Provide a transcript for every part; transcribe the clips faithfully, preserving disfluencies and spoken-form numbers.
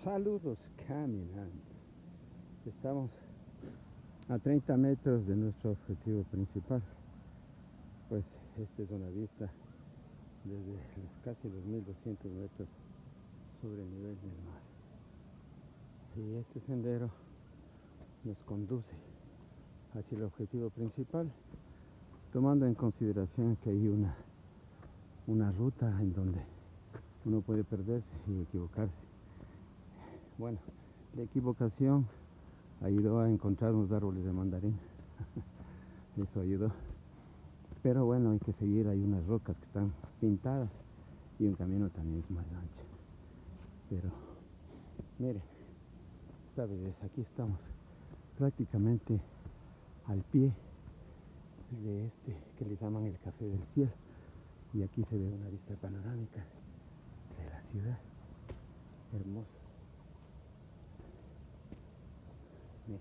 Saludos caminando. Estamos a treinta metros de nuestro objetivo principal. Pues esta es una vista desde los casi dos mil doscientos metros sobre el nivel del mar. Y este sendero nos conduce hacia el objetivo principal, tomando en consideración que hay una, una ruta en donde uno puede perderse y equivocarse. Bueno, la equivocación ayudó a encontrar unos árboles de mandarín. Eso ayudó. Pero bueno, hay que seguir, hay unas rocas que están pintadas y un camino también es más ancho. Pero miren, esta vez aquí estamos prácticamente al pie de este que le llaman el Café del Cielo, y aquí se ve una vista panorámica de la ciudad, hermosa. Miren.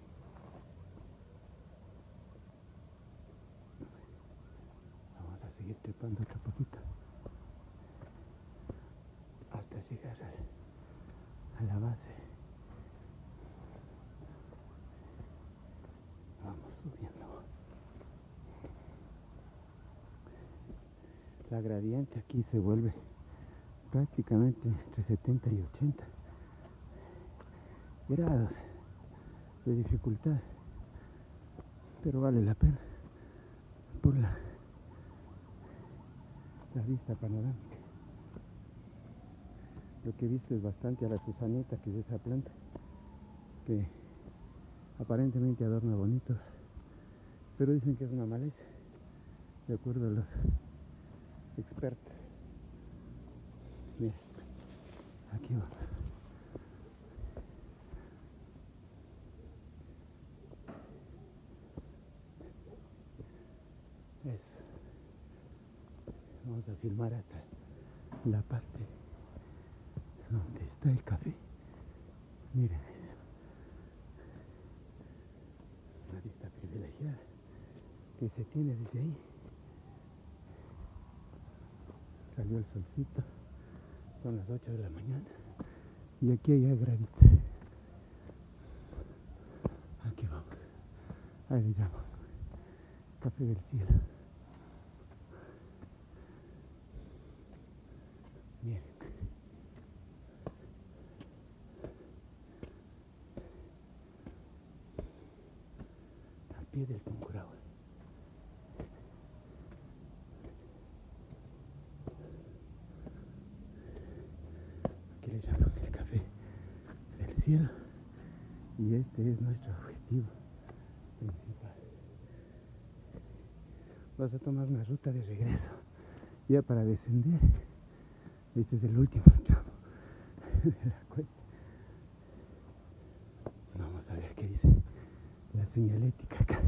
Vamos a seguir trepando otro poquito hasta llegar a, a la base. Vamos subiendo. La gradiente aquí se vuelve prácticamente entre setenta y ochenta grados de dificultad, pero vale la pena por la, la vista panorámica. Lo que he visto es bastante a la susanita, que es esa planta que aparentemente adorna bonito, pero dicen que es una maleza, de acuerdo a los expertos. Mira, aquí vamos. Eso. Vamos a filmar hasta la parte donde está el café. Miren eso. Una vista privilegiada que se tiene desde ahí. Salió el solcito, son las ocho de la mañana y aquí hay graditos. Aquí vamos, ahí le llamo Café del Cielo. Miren, al pie del Tungurahua. Aquí le llaman el Café del Cielo y este es nuestro objetivo principal. Vas a tomar una ruta de regreso ya para descender. Este es el último tramo de la cuesta. Vamos a ver qué dice la señalética acá.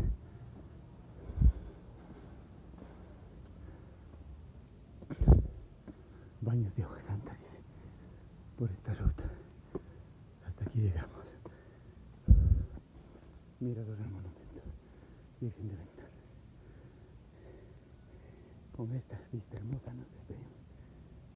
Baños de agua santa, dice, por esta ruta. Hasta aquí llegamos. Mirador del monumento, Virgen de Ventana. Con esta vista hermosa nos despedimos.